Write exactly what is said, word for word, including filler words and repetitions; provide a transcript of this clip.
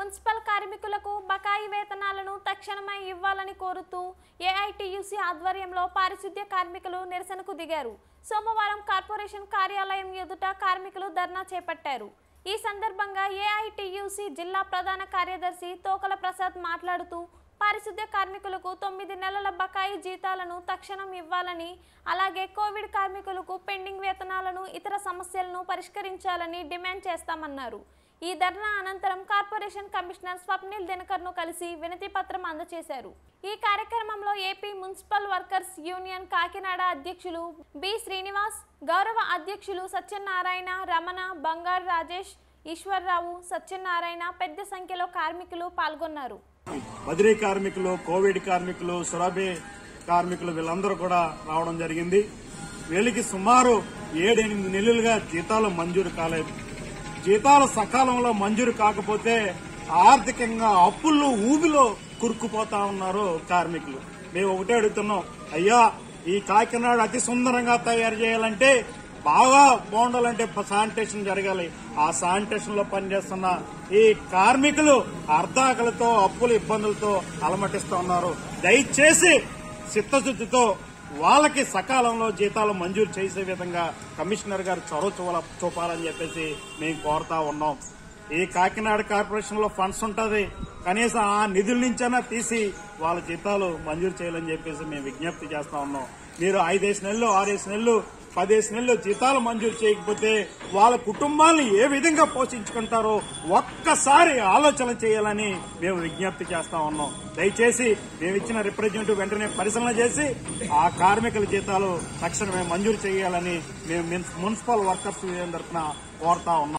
Municipal కార్మికులకు బకాయి వేతనాలను తక్షణమే ఇవ్వాలని కోరుతూ ఏఐటీయూసీ ఆధ్వర్యంలో పారిశుద్ధ్య కార్మికులు నిరసనకు దిగారు. సోమవారం కార్పొరేషన్ కార్యాలయం ఎదుట కార్మికులు ధర్నా చేపట్టారు. ఈ సందర్భంగా ఏఐటీయూసీ జిల్లా ప్రధాన కార్యదర్శి తోకల ప్రసాద్ మాట్లాడుతూ పారిశుద్ధ్య కార్మికులకు తొమ్మిది నెలల బకాయి జీతాలను తక్షణం ఇవ్వాలని, అలాగే కోవిడ్ కార్మికులకు పెండింగ్ వేతనాలను, ఇతర సమస్యలను పరిష్కరించాలని డిమాండ్ చేస్తామన్నారు. ఈ ధర్నా అనంతరం కార్పొరేషన్ కమిషనర్ స్వప్నిల్ దినకర్ను కలిసి వినతి పత్రం అందజేశారు. ఈ కార్యక్రమంలో AP municipal workers union Kakinada అధ్యక్షులు బి శ్రీనివాస్, గౌరవ అధ్యక్షులు సత్యనారాయణ, రమణ, బంగారు రాజేష్, ఈశ్వర్రావు, సత్యనారాయణ పెద్ద సంఖ్యలో కార్మికులు పాల్గొన్నారు. బదిలీ కార్మికులు, కోవిడ్ కార్మికులు, సురభి కార్మికులు వీళ్ళందరూ కూడా రావడం జరిగింది. వీళ్ళకి సుమారు ఏడెనిమిది నెలలుగా జీతాలు మంజూరు కాలేదు. జీతాలు సకాలంలో మంజూరు కాకపోతే ఆర్థికంగా అప్పుల్లో ఊబిలో కురుక్కుపోతా ఉన్నారు కార్మికులు. మేము ఒకటే అడుగుతున్నాం, అయ్యా ఈ కాకినాడ అతి సుందరంగా తయారు చేయాలంటే, బాగా బాగుండాలంటే శానిటేషన్ జరగాలి. ఆ శానిటేషన్ లో పనిచేస్తున్న ఈ కార్మికులు అర్ధాకలతో అప్పుల ఇబ్బందులతో అలమటిస్తూ ఉన్నారు. దయచేసి చిత్తశుద్ధితో వాళ్ళకి సకాలంలో జీతాలు మంజూరు చేసే విధంగా కమిషనర్ గారు చొరవ చూపాలని చెప్పేసి మేము కోరుతా ఉన్నాం. ఈ కాకినాడ కార్పొరేషన్ లో ఫండ్స్ ఉంటది, కనీసం ఆ నిధుల నుంచైనా తీసి వాళ్ళ జీతాలు మంజూరు చేయాలని చెప్పేసి మేము విజ్ఞప్తి చేస్తా ఉన్నాం. మీరు ఐదేసి నెలలు, ఆరేసి నెలలు, పదేసి నెలలు జీతాలు మంజూరు చేయకపోతే వాళ్ళ కుటుంబాలను ఏ విధంగా పోషించుకుంటారో ఒక్కసారి ఆలోచన చేయాలని మేము విజ్ఞప్తి చేస్తా ఉన్నాం. దయచేసి మేము ఇచ్చిన రిప్రజెంటేటివ్ వెంటనే పరిశీలన చేసి ఆ కార్మికుల జీతాలు తక్షణమే మంజూరు చేయాలని మేము మున్సిపల్ వర్కర్స్ తరఫున కోరుతా ఉన్నాం.